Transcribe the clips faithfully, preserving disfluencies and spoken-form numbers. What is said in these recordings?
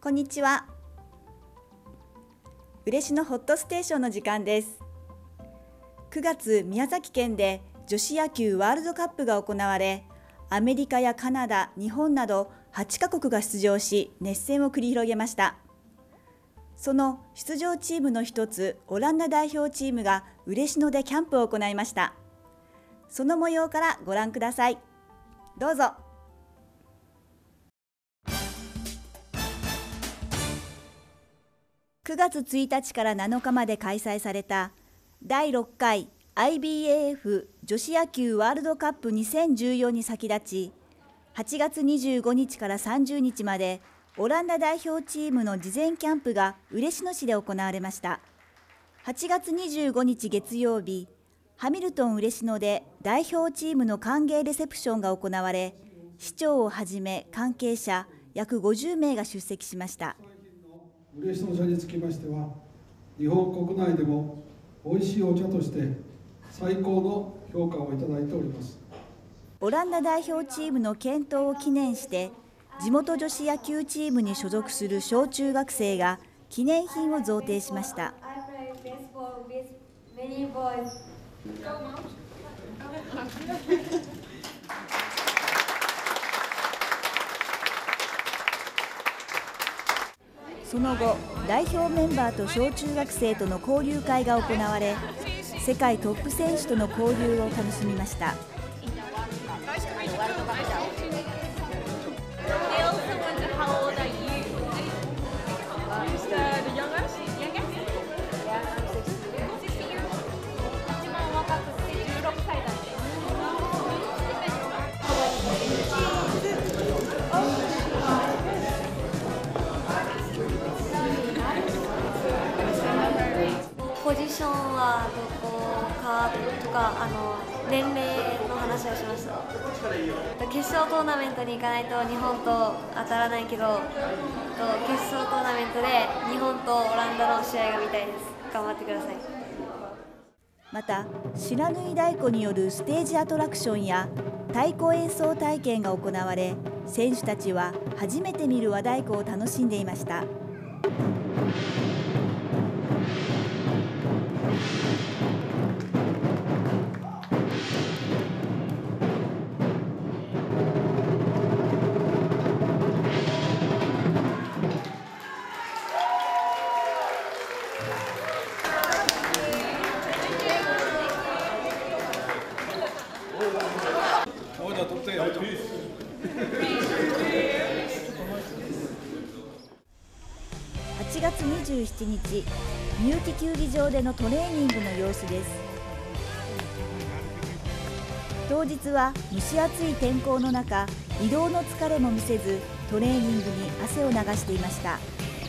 こんにちは。嬉野ホットステーションの時間です。くがつ、宮崎県で女子野球ワールドカップが行われ、アメリカやカナダ、日本などはちカ国が出場し、熱戦を繰り広げました。その出場チームの一つ、オランダ代表チームが嬉野でキャンプを行いました。その模様からご覧ください。どうぞ。くがつついたちからなのかまで開催されただいろっかい アイビーエーエフ 女子野球ワールドカップにせんじゅうよんに先立ち、はちがつにじゅうごにちからさんじゅうにちまでオランダ代表チームの事前キャンプが嬉野市で行われました。はちがつにじゅうごにち月曜日、ハミルトン嬉野で代表チームの歓迎レセプションが行われ、市長をはじめ関係者約ごじゅうめいが出席しました。 嬉野茶につきましては、日本国内でも美味しいお茶として最高の評価をいただいております。 オランダ代表チームの健闘を記念して、地元女子野球チームに所属する小中学生が記念品を贈呈しました。その後、代表メンバーと小中学生との交流会が行われ、世界トップ選手との交流を楽しみました。 ポジションはどこかとか、あの年齢の話をしました。決勝トーナメントに行かないと日本と当たらないけど、決勝トーナメントで日本とオランダの試合が見たいです。頑張ってください。 また、白縫い太鼓によるステージアトラクションや太鼓演奏体験が行われ、選手たちは初めて見る和太鼓を楽しんでいました。はちがつにじゅうしちにち、みゆき球技場でのトレーニングの様子です。当日は蒸し暑い天候の中、移動の疲れも見せず、トレーニングに汗を流していました。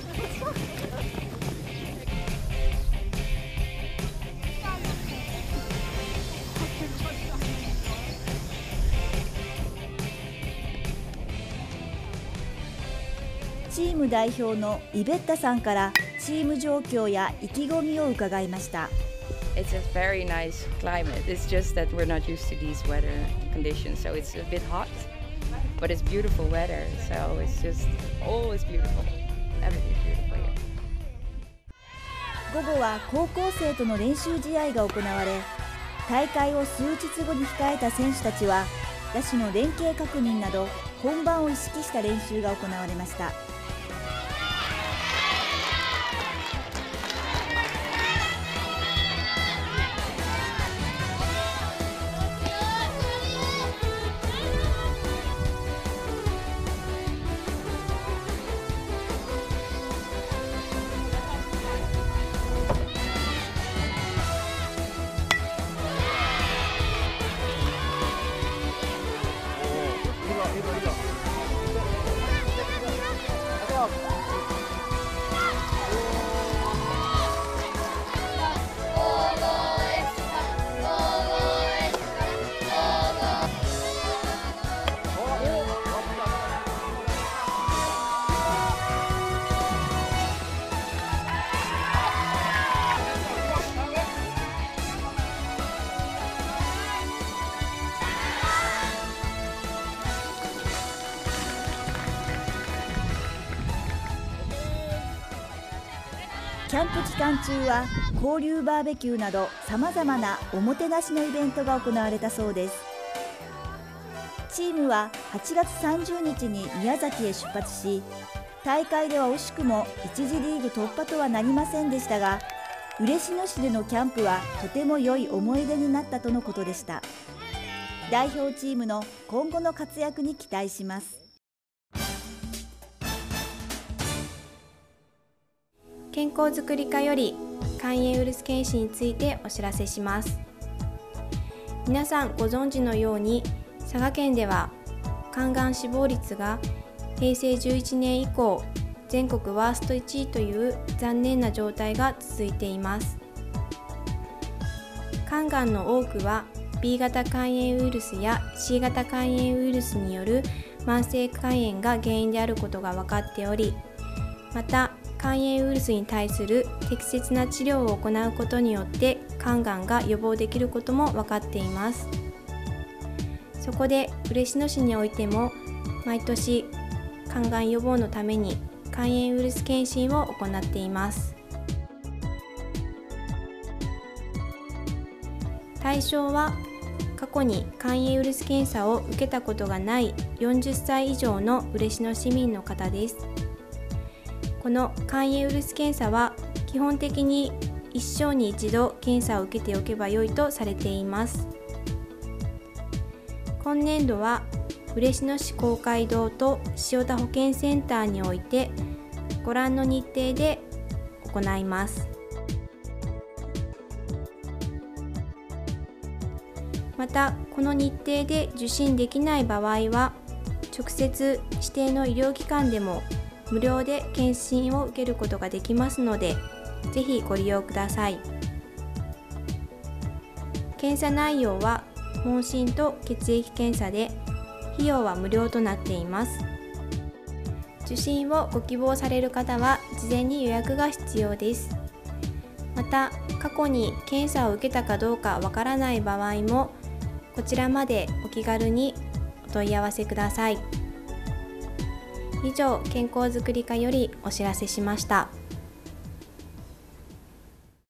チーム代表のイベッタさんからチーム状況や意気込みを伺いました。 It's a very nice climate. It's just that we're not used to these weather conditions, so it's a bit hot, but it's beautiful weather. So it's just always beautiful. Everything's beautiful here. 午後は高校生との練習試合が行われ、大会を数日後に控えた選手たちは野手の連携確認など本番を意識した練習が行われました。 キャンプ期間中は交流バーベキューなどさまざまなおもてなしのイベントが行われたそうです。チームははちがつさんじゅうにちに宮崎へ出発し、大会では惜しくもいち次リーグ突破とはなりませんでしたが、嬉野市でのキャンプはとても良い思い出になったとのことでした。代表チームの今後の活躍に期待します。 健康づくり課より肝炎ウイルス検診についてお知らせします。皆さんご存知のように、佐賀県では肝がん死亡率がへいせいじゅういちねん以降全国ワーストいちいという残念な状態が続いています。肝がんの多くは ビー 型肝炎ウイルスや シー 型肝炎ウイルスによる慢性肝炎が原因であることが分かっており、また肝炎ウイルスに対する適切な治療を行うことによって肝がんが予防できることも分かっています。そこで嬉野市においても毎年肝がん予防のために肝炎ウイルス検診を行っています。対象は過去に肝炎ウイルス検査を受けたことがないよんじゅっさい以上の嬉野市民の方です。この肝炎ウイルス検査は基本的に一生に一度検査を受けておけばよいとされています。今年度は嬉野市公会堂と塩田保健センターにおいてご覧の日程で行います。またこの日程で受診できない場合は直接指定の医療機関でも無料で検診を受けることができますので、ぜひご利用ください。検査内容は問診と血液検査で、費用は無料となっています。受診をご希望される方は事前に予約が必要です。また過去に検査を受けたかどうかわからない場合もこちらまでお気軽にお問い合わせください。以上、健康づくり課よりお知らせしました。